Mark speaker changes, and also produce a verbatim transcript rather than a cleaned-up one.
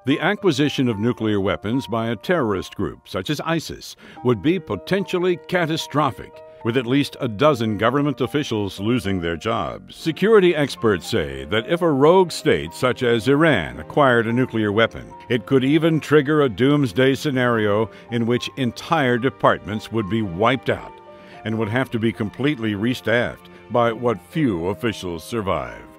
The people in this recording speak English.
Speaker 1: The acquisition of nuclear weapons by a terrorist group, such as ISIS, would be potentially catastrophic, with at least a dozen government officials losing their jobs. Security experts say that if a rogue state such as Iran acquired a nuclear weapon, it could even trigger a doomsday scenario in which entire departments would be wiped out and would have to be completely restaffed by what few officials survive.